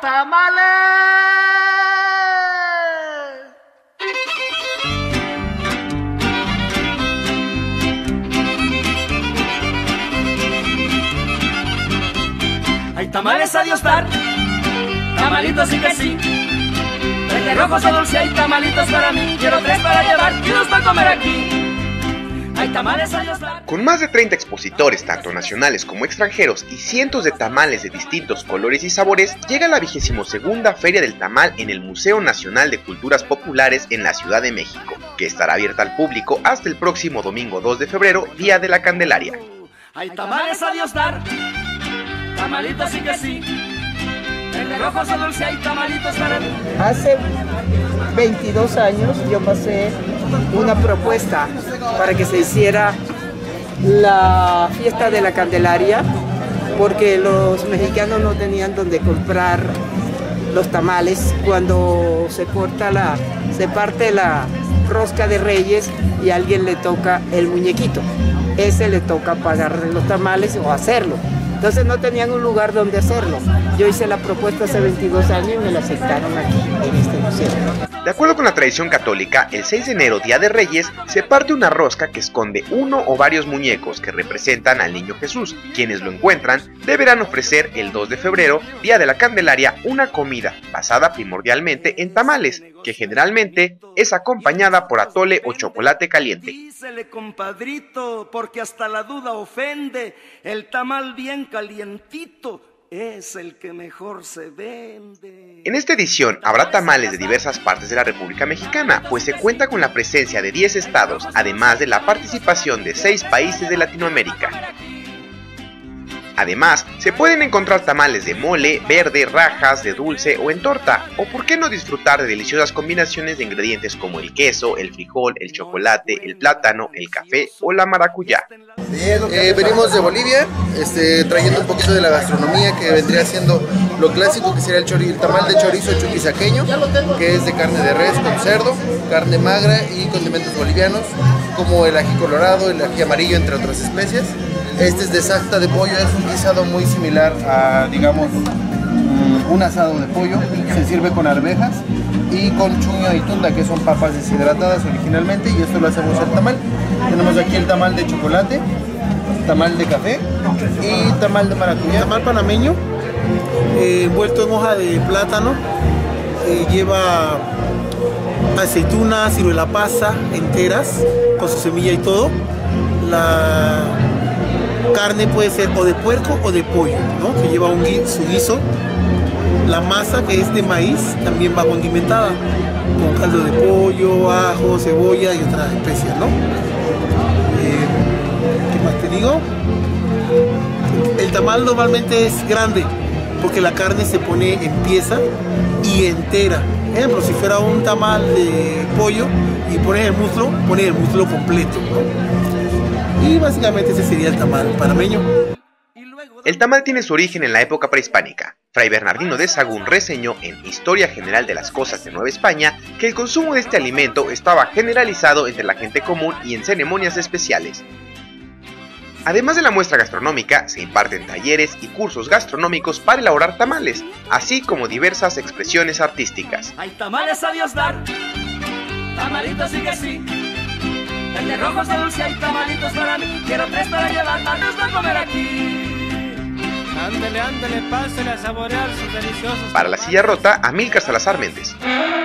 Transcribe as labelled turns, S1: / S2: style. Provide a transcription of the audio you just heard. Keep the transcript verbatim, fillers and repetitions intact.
S1: tamales.
S2: Hay tamales a Dios dar, tamalitos sí que sí. De rojos o dulce hay tamalitos para mí. Quiero tres para llevar y dos para comer aquí. Hay tamales a Dios dar.
S3: Con más de treinta expositores, tanto nacionales como extranjeros, y cientos de tamales de distintos colores y sabores, llega la vigésimo segunda Feria del Tamal en el Museo Nacional de Culturas Populares en la Ciudad de México, que estará abierta al público hasta el próximo domingo dos de febrero, Día de la Candelaria.
S2: Hay tamales a Dios dar, tamalitos sí que sí. De rojos o dulce hay tamalitos para mí.
S4: Hace veintidós años yo pasé una propuesta para que se hiciera la fiesta de la Candelaria, porque los mexicanos no tenían donde comprar los tamales cuando se corta la, se parte la rosca de Reyes y a alguien le toca el muñequito. Ese le toca pagar los tamales o hacerlo. Entonces no tenían un lugar donde hacerlo. Yo hice la propuesta hace veintidós años y me la aceptaron aquí, en este museo.
S3: De acuerdo con la tradición católica, el seis de enero, Día de Reyes, se parte una rosca que esconde uno o varios muñecos que representan al niño Jesús. Quienes lo encuentran deberán ofrecer el dos de febrero, Día de la Candelaria, una comida basada primordialmente en tamales, que generalmente es acompañada por atole o chocolate caliente.
S2: Dísele, compadrito, porque hasta la duda ofende. El tamal bien calientito es el que mejor se vende.
S3: En esta edición habrá tamales de diversas partes de la República Mexicana, pues se cuenta con la presencia de diez estados, además de la participación de seis países de Latinoamérica. Además, se pueden encontrar tamales de mole, verde, rajas, de dulce o en torta, o por qué no disfrutar de deliciosas combinaciones de ingredientes como el queso, el frijol, el chocolate, el plátano, el café o la maracuyá.
S5: Eh, venimos de Bolivia, este, trayendo un poquito de la gastronomía que vendría siendo lo clásico, que sería el, chori, el tamal de chorizo chuquisaqueño, que es de carne de res con cerdo, carne magra y condimentos bolivianos, como el ají colorado, el ají amarillo, entre otras especies. Este es de sacta de pollo, es un guisado muy similar a, digamos, un asado de pollo. Se sirve con arvejas y con chuño y tunda, que son papas deshidratadas originalmente, y esto lo hacemos el tamal. Tenemos aquí el tamal de chocolate, tamal de café y tamal de maracuyá.
S6: Tamal panameño, eh, envuelto en hoja de plátano, eh, lleva aceituna, ciruela pasa enteras, con su semilla y todo. La carne puede ser o de puerco o de pollo, ¿no? Que lleva un gui su guiso. La masa, que es de maíz, también va condimentada con caldo de pollo, ajo, cebolla y otras especias, ¿no? Eh, ¿Qué más te digo? El tamal normalmente es grande porque la carne se pone en pieza y entera. Por ejemplo, si fuera un tamal de pollo y pones el muslo, pones el muslo completo, ¿no? Y básicamente ese sería el tamal panameño.
S3: El tamal tiene su origen en la época prehispánica. Fray Bernardino de Sahagún reseñó en Historia General de las Cosas de Nueva España que el consumo de este alimento estaba generalizado entre la gente común y en ceremonias especiales. Además de la muestra gastronómica, se imparten talleres y cursos gastronómicos para elaborar tamales, así como diversas expresiones artísticas.
S2: Hay tamales a Dios dar, tamalitos sí que sí. El de rojos de dulce hay tamalitos para mí. Quiero tres para llevar, más para comer aquí. Ándele, ándele, pásele a saborear sus deliciosos.
S3: Para La Silla Rota, Amílcar Salazar Méndez.